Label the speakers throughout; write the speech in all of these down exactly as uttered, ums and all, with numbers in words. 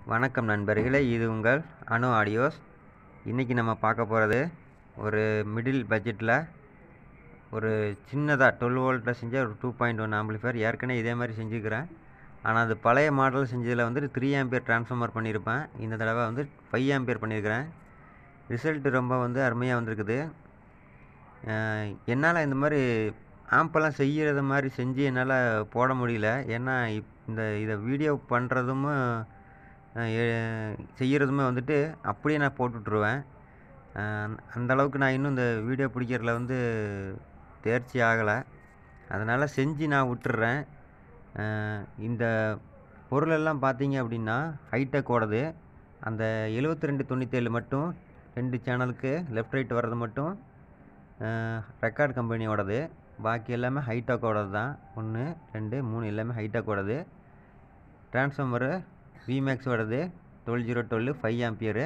Speaker 1: வணக்கம் நண்பர்களே, இது உங்கள் அணு ஆடியோஸ். இன்றைக்கி நம்ம பார்க்க போகிறது ஒரு மிடில் பட்ஜெட்டில் ஒரு சின்னதாக டுவெல் வோல்ட்டில் செஞ்ச ஒரு டூ பாயிண்ட் ஒன் ஆம்பிளிஃபையர். ஏற்கனவே இதே மாதிரி செஞ்சுக்கிறேன். ஆனால் அது பழைய மாடல் செஞ்சதில் வந்து த்ரீ ஆம்பியர் ட்ரான்ஸ்ஃபார்மர் பண்ணியிருப்பேன். இந்த தடவை வந்து ஃபைவ் ஆம்பியர் பண்ணியிருக்கிறேன். ரிசல்ட்டு ரொம்ப வந்து அருமையாக வந்திருக்குது. என்னால் இந்த மாதிரி ஆம்பெல்லாம் செய்கிறது மாதிரி செஞ்சு என்னால் போட முடியல. ஏன்னா இப் இந்த இதை வீடியோ பண்ணுறதும் செய்கிறதுமே வந்துட்டு அப்படியே நான் போட்டுட்ருவேன். அந்தளவுக்கு நான் இன்னும் இந்த வீடியோ பிடிக்கிறதுல வந்து தேர்ச்சி ஆகலை. அதனால் செஞ்சு நான் விட்டுறேன். இந்த பொருளெல்லாம் பார்த்தீங்க அப்படின்னா ஹைடெக்கோடது. அந்த எழுபத்தி ரெண்டு தொண்ணூற்றி ஏழு மட்டும் ரெண்டு சேனலுக்கு லெஃப்ட் ரைட் வர்றது மட்டும் ரெக்கார்ட் கம்பெனியோடது. பாக்கி எல்லாமே ஹைடெக்கோடது தான். ஒன்று ரெண்டு மூணு எல்லாமே ஹைடெக்கோடது. ட்ரான்ஸ்ஃபார்மரு விமேக்ஸோடது twelve zero twelve five ampere.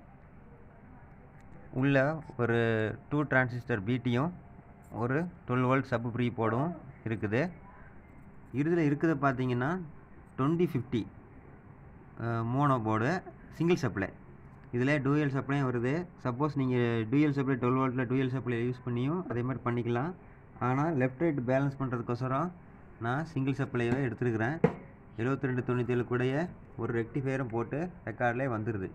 Speaker 1: உள்ள ஒரு டூ டிரான்சிஸ்டர் பிடியும் ஒரு டுவெல் வோல்ட் சப் ப்ரீ போர்டும் இருக்குது. இதில் இருக்குது பார்த்தீங்கன்னா twenty fifty mono board single supply. இதில் டூயல் சப்ளையும் வருது. சப்போஸ் நீங்கள் டூயல் சப்ளை டுவெல் வோல்ட்டில் டூயல் சப்ளை யூஸ் பண்ணியும் அதே மாதிரி பண்ணிக்கலாம். ஆனால் லெஃப்ட் ரைட் பேலன்ஸ் பண்ணுறதுக்கோசரம் நான் சிங்கிள் சப்ளையை எடுத்துருக்கிறேன். எழுபத்தி ரெண்டு தொண்ணூற்றி ஏழு கூடைய ஒரு ரெக்டிஃபையரும் போட்டு ரெக்கார்ட்லேயே வந்துடுது.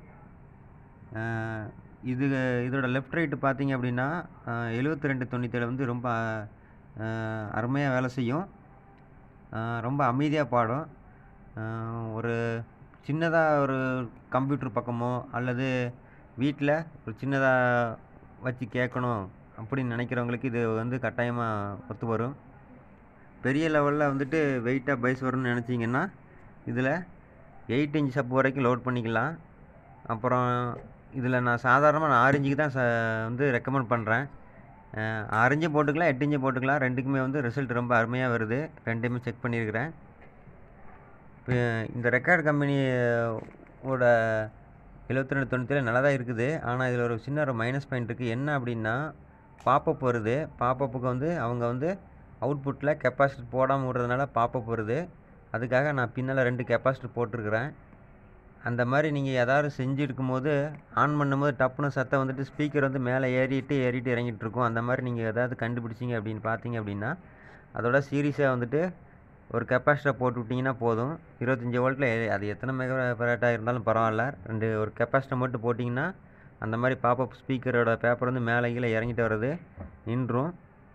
Speaker 1: இது இதோட லெஃப்ட் ரைட்டு பார்த்தீங்க அப்படின்னா எழுபத்தி ரெண்டு தொண்ணூற்றி ஏழு வந்து ரொம்ப அருமையாக வேலை செய்யும். ரொம்ப அமைதியாக பாடும். ஒரு சின்னதாக ஒரு கம்ப்யூட்டர் பக்கமோ அல்லது வீட்டில் ஒரு சின்னதாக வச்சு கேட்கணும் அப்படின்னு நினைக்கிறவங்களுக்கு இது வந்து கட்டாயமாக ஒத்து வரும். பெரிய லெவலில் வந்துட்டு வெயிட்டாக பைஸ் வரும்னு நினச்சிங்கன்னா இதில் எயிட் இன்ச் சப் வரைக்கும் லோட் பண்ணிக்கலாம். அப்புறம் இதில் நான் சாதாரணமாக நான் ஆறு இன்ச்சுக்கு தான் ச வந்து ரெக்கமெண்ட் பண்ணுறேன். ஆறு இன்ச்சு போட்டுக்கலாம், எட்டு இன்ச்சு போட்டுக்கலாம். ரெண்டுக்குமே வந்து ரிசல்ட் ரொம்ப அருமையாக வருது. ரெண்டுமே செக் பண்ணியிருக்கிறேன். இப்போ இந்த ரெக்கார்டு கம்பெனியோட எழுபத்தி ரெண்டு தொண்ணூற்றி ஏழு நல்லா தான் இருக்குது. ஆனால் இதில் ஒரு சின்ன ஒரு மைனஸ் பாயிண்ட் இருக்குது. என்ன அப்படின்னா பாப்பப் வருது. பாப்பப்புக்கு வந்து அவங்க வந்து அவுட்புட்டில் கெப்பாசிட்டர் போடாமல் விடுறதுனால பாப்பப் வருது. அதுக்காக நான் பின்னால் ரெண்டு கெப்பாசிட்டர் போட்டிருக்கிறேன். அந்த மாதிரி நீங்கள் எதாவது செஞ்சு இருக்கும்போது ஆன் பண்ணும்போது டப்புன்னு சத்தம் வந்துட்டு ஸ்பீக்கர் வந்து மேலே ஏறிட்டு ஏறிட்டு இறங்கிட்டு இருக்கும். அந்த மாதிரி நீங்கள் எதாவது கண்டுபிடிச்சிங்க அப்படின்னு பார்த்தீங்க அப்படின்னா அதோட சீரியஸாக வந்துட்டு ஒரு கெப்பாசிட்டரை போட்டு விட்டிங்கன்னா போதும். இருபத்தஞ்சி வோல்ட்டில் அது எத்தனை மெகா ஃபேரட்டாக இருந்தாலும் பரவாயில்ல. ரெண்டு ஒரு கெப்பாசிட்டர் மட்டும் போட்டிங்கன்னா அந்த மாதிரி பாப்பப் ஸ்பீக்கரோட பேப்பர் வந்து மேலே கீழே இறங்கிட்டு வர்றது நின்றும்.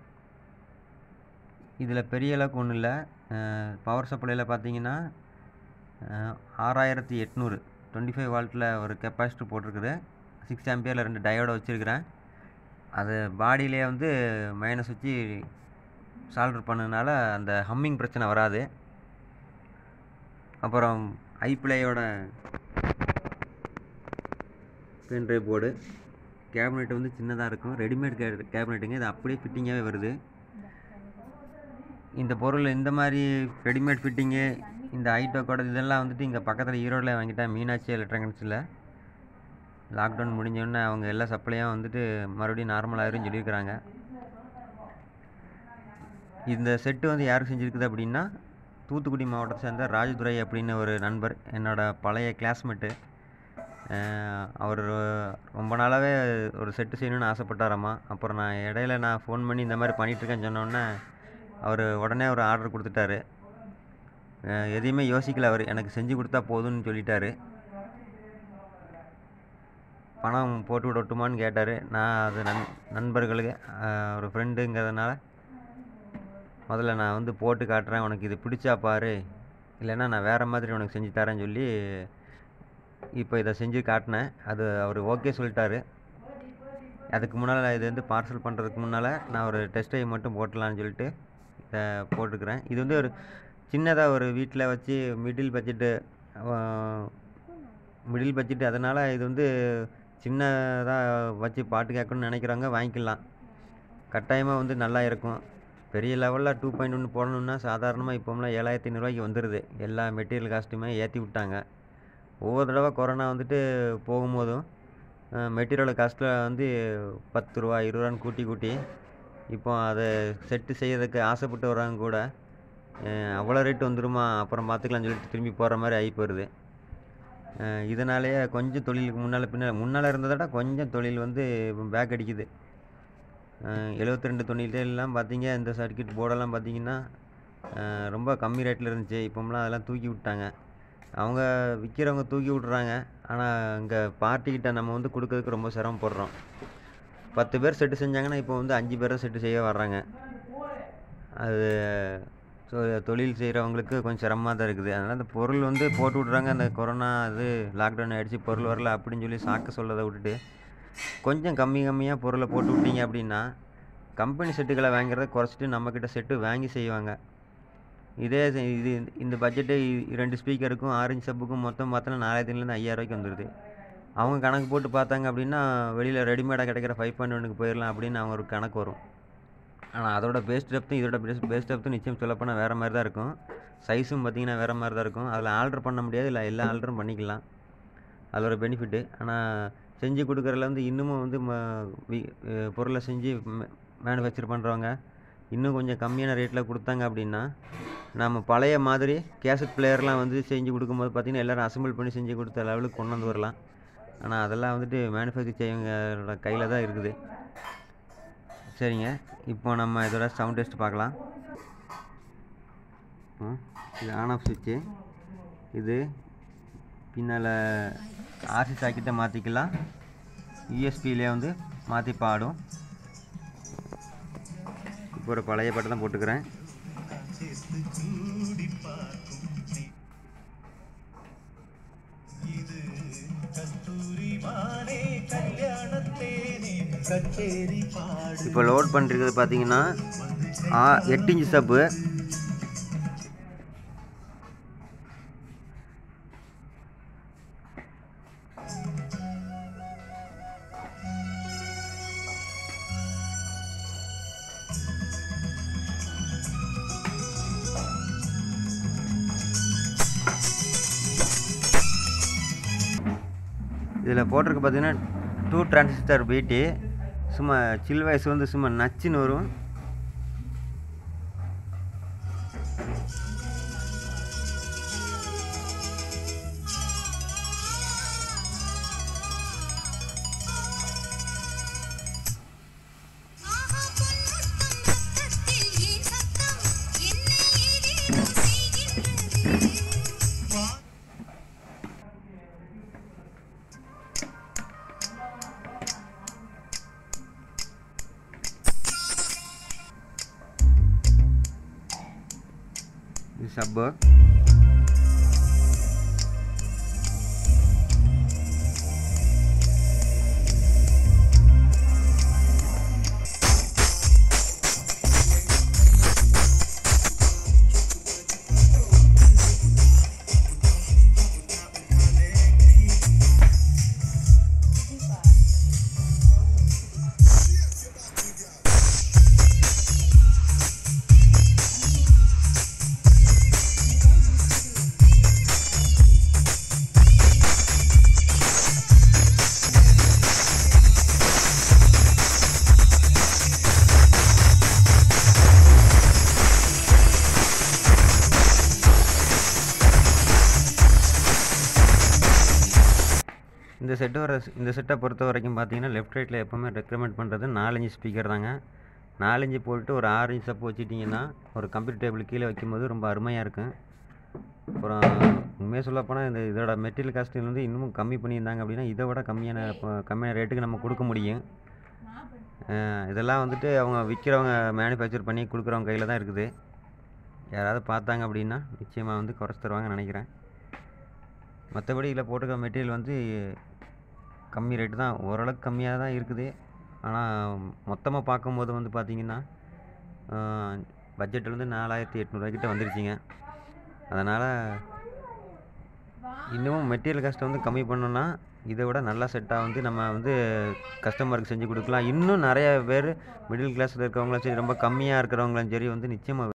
Speaker 1: இதில் பெரிய அளவுக்கு ஒன்றும் இல்லை. பவர் சப்ளையில் பார்த்தீங்கன்னா ஆறாயிரத்தி எட்நூறு டுவெண்ட்டி ஃபைவ் வால்ட்டில் ஒரு கெப்பாசிட்டர் போட்டிருக்குது. சிக்ஸ் ஆம்பியரில் ரெண்டு டயோட வச்சுருக்கிறேன். அது பாடியிலே வந்து மைனஸ் வச்சு சால்டர் பண்ணதுனால அந்த ஹம்மிங் பிரச்சனை வராது. அப்புறம் ஐப்ளேயோட பென்ட்ரைவ் போர்டு. கேபினெட் வந்து சின்னதாக இருக்கும். ரெடிமேட் கே கேபினெட்டுங்க. இது அப்படியே ஃபிட்டிங்காகவே வருது. இந்த பொருள் இந்த மாதிரி ரெடிமேட் ஃபிட்டிங்கு இந்த ஹைடெக்கோட இதெல்லாம் வந்துட்டு இங்கே பக்கத்தில் ஈரோடில் வாங்கிட்டேன். மீனாட்சி எலக்ட்ரானிக்ஸில். லாக்டவுன் முடிஞ்சோடனே அவங்க எல்லா சப்ளையும் வந்துட்டு மறுபடியும் நார்மல் ஆயிருன்னு சொல்லியிருக்கிறாங்க. இந்த செட்டு வந்து யாருக்கு செஞ்சுருக்குது அப்படின்னா தூத்துக்குடி மாவட்டத்தை சேர்ந்த ராஜதுரை அப்படின்னு ஒரு நண்பர், என்னோடய பழைய கிளாஸ்மேட்டு. அவர் ரொம்ப நாளாகவே ஒரு செட்டு செய்யணுன்னு ஆசைப்பட்டாராம்மா. அப்புறம் நான் இடையில நான் ஃபோன் பண்ணி இந்த மாதிரி பண்ணிகிட்ருக்கேன்னு சொன்னோன்னே அவர் உடனே ஒரு ஆர்டர் கொடுத்துட்டாரு. எதையுமே யோசிக்கல. அவர் எனக்கு செஞ்சு கொடுத்தா போதும்னு சொல்லிட்டாரு. பணம் போட்டு விடட்டுமான்னு கேட்டார். நான் அது நன் நண்பர்களுக்கு ஒரு ஃப்ரெண்டுங்கிறதுனால முதல்ல நான் வந்து போட்டு காட்டுறேன், உனக்கு இது பிடிச்சா பாரு, இல்லைன்னா நான் வேறு மாதிரி உனக்கு செஞ்சு தரேன்னு சொல்லி இப்போ இதை செஞ்சு காட்டினேன். அது அவர் ஓகே சொல்லிட்டாரு. அதுக்கு முன்னால் இது வந்து பார்சல் பண்ணுறதுக்கு முன்னால் நான் ஒரு டெஸ்ட் ட்ரைவ் மட்டும் போட்டலான்னு சொல்லிட்டு இதை போட்டுக்கிறேன். இது வந்து ஒரு சின்னதாக ஒரு வீட்டில் வச்சு மிடில் பட்ஜெட்டு மிடில் பட்ஜெட்டு அதனால் இது வந்து சின்னதாக வச்சு பாட்டு கேட்கணும்னு நினைக்கிறவங்க வாங்கிக்கலாம். கட்டாயமாக வந்து நல்லா இருக்கும். பெரிய லெவலில் டூ பாயிண்ட் ஒன்று போடணுன்னா சாதாரணமாக இப்போம்லாம் ஏழாயிரத்தி ஐநூறுரூவாய்க்கு வந்துடுது. எல்லா மெட்டீரியல் காஸ்ட்டுமே ஏற்றி விட்டாங்க. ஒவ்வொரு தடவை கொரோனா வந்துட்டு போகும்போதும் மெட்டீரியல் காஸ்ட்டில் வந்து பத்து ரூபா இருபது ரூபான்னு கூட்டி கூட்டி இப்போ அதை செட்டு செய்யறதுக்கு ஆசைப்பட்டு வர்றவங்க கூட அவ்வளோ ரேட்டு வந்துடுமா அப்புறம் பார்த்துக்கலாம்னு சொல்லிட்டு திரும்பி போகிற மாதிரி ஆகி போயிடுது. இதனாலேயே கொஞ்சம் தொழிலுக்கு முன்னால் பின்னால் முன்னால் இருந்ததை விட கொஞ்சம் தொழில் வந்து பேக் அடிக்குது. எழுபத்தி ரெண்டு தொண்ணூத்தேழுலாம் பார்த்தீங்க இந்த சர்க்யூட் போர்டெல்லாம் பார்த்தீங்கன்னா ரொம்ப கம்மி ரேட்டில் இருந்துச்சு. இப்போம்லாம் அதெல்லாம் தூக்கி விட்டாங்க. அவங்க விற்கிறவங்க தூக்கி விட்றாங்க. ஆனால் இங்கே பார்ட்டிக்கிட்ட நம்ம வந்து கொடுக்கறதுக்கு ரொம்ப சிரமப்படுறோம். பத்து பேர் செட்டு செஞ்சாங்கன்னா இப்போ வந்து அஞ்சு பேரை செட்டு செய்ய வர்றாங்க. அது ஸோ தொழில் செய்கிறவங்களுக்கு கொஞ்சம் சிரமமாக தான் இருக்குது. அதனால் அந்த பொருள் வந்து போட்டு விட்றாங்க. அந்த கொரோனா இது லாக்டவுன் ஆகிடுச்சு, பொருள் வரல அப்படின்னு சொல்லி சாக்க சொல்லதை விட்டுட்டு கொஞ்சம் கம்மி கம்மியாக பொருளை போட்டு விட்டீங்க அப்படின்னா கம்பெனி செட்டுகளை வாங்கிறத குறைச்சிட்டு நம்மக்கிட்ட செட்டு வாங்கி செய்வாங்க. இதே இது இந்த பட்ஜெட்டு ரெண்டு ஸ்பீக்கருக்கும் ஆரஞ்சு சப்புக்கும் மொத்தம் பார்த்தோன்னா நாலாயிரத்துலேருந்து ஐயாயிரரூவாய்க்கு வந்துடுது. அவங்க கணக்கு போட்டு பார்த்தாங்க அப்படின்னா வெளியில் ரெடிமேடாக கிடைக்கிற ஃபைவ் பாயிண்ட் ஒன்றுக்கு போயிடலாம் அப்படின்னு அவங்க ஒரு கணக்கு வரும். ஆனால் அதோட பேஸ் டெப்த்தும் இதோட பேஸ் பேஸ் டெப்த்தும் நிச்சயம் சொல்லப்போனால் வேறு மாதிரி தான் இருக்கும். சைஸும் பார்த்திங்கன்னா வேறு மாதிரி தான் இருக்கும். அதில் ஆல்ட்ரு பண்ண முடியாது, இல்லை எல்லா ஆல்ட்ரும் பண்ணிக்கலாம். அது ஒரு பெனிஃபிட்டு. ஆனால் செஞ்சு கொடுக்குறதுல வந்து இன்னமும் வந்து ம வி பொருளை செஞ்சு மேனுஃபேக்சர் பண்ணுறவங்க இன்னும் கொஞ்சம் கம்மியான ரேட்டில் கொடுத்தாங்க அப்படின்னா நம்ம பழைய மாதிரி கேசட் பிளேயர்லாம் வந்து செஞ்சு கொடுக்கும்போது பார்த்திங்கன்னா எல்லோரும் அசம்பிள் பண்ணி செஞ்சு கொடுத்த லெவலுக்கு கொண்டு வந்து வரலாம். ஆனால் அதெல்லாம் வந்துட்டு மேனுஃபேக்சர் செய்யவங்களோட கையில் தான் இருக்குது. சரிங்க, இப்போ நம்ம இதோட சவுண்ட் டெஸ்ட் பார்க்கலாம். இது ஆன் ஆஃப் சுவிட்சு. இது பின்னால் ஆர்சி சாக்கெட்டை மாற்றிக்கலாம். யூஎஸ்பியிலே வந்து மாற்றி பாடும். இப்போ ஒரு பழைய பாட்டை தான் போட்டுக்கிறேன். இப்போ லோட் பண்ணிருக்கிறது பார்த்தீங்கன்னா எட்டு இன்ச்சு சப்பு. இதில் போட்டிருக்கு பார்த்தீங்கன்னா டூ டிரான்சிஸ்டர் பீட்டு. சும்மா சில் வயசு வந்து சும்மா நச்சுன்னு வரும். சப்பு இந்த செட்டு வர இந்த செட்டை பொறுத்த வரைக்கும் பார்த்தீங்கன்னா லெஃப்ட் ரைட்டில் எப்போவுமே ரெக்கமெண்ட் பண்ணுறது நாலஞ்சு ஸ்பீக்கர் தாங்க. நாலஞ்சு போட்டு ஒரு ஆறு இன்ச் சப்பு வச்சுட்டிங்கன்னா ஒரு கம்ப்யூட்டர் டேபிள் கீழே வைக்கும்போது ரொம்ப அருமையாக இருக்கும். அப்புறம் உண்மையாக சொல்லப்போனால் இந்த இதோட மெட்டீரியல் காஸ்ட்டில் வந்து இன்னமும் கம்மி பண்ணியிருந்தாங்க அப்படின்னா இதை விட கம்மியான கம்மியான ரேட்டுக்கு நம்ம கொடுக்க முடியும். இதெல்லாம் வந்துட்டு அவங்க விற்கிறவங்க மேனுஃபேக்சர் பண்ணி கொடுக்குறவங்க கையில் தான் இருக்குது. யாராவது பார்த்தாங்க அப்படின்னா நிச்சயமாக வந்து குறைச்சி தருவாங்கன்னு நினைக்கிறேன். மற்றபடி இதில் போட்டிருக்க மெட்டீரியல் வந்து கம்மி ரேட்டு தான், ஓரளவுக்கு கம்மியாக தான் இருக்குது. ஆனால் மொத்தமாக பார்க்கும்போது வந்து பார்த்திங்கன்னா பட்ஜெட்டில் வந்து நாலாயிரத்தி எட்நூறுவாய்க்கிட்ட வந்துருச்சுங்க. அதனால் இன்னமும் மெட்டீரியல் காஸ்ட்டை வந்து கம்மி பண்ணோன்னா இதை விட நல்ல செட்டாக வந்து நம்ம வந்து கஸ்டமருக்கு செஞ்சு கொடுக்கலாம். இன்னும் நிறைய பேர் மிடில் கிளாஸில் இருக்கிறவங்களும் சரி, ரொம்ப கம்மியாக இருக்கிறவங்களும் சரி வந்து நிச்சயமாக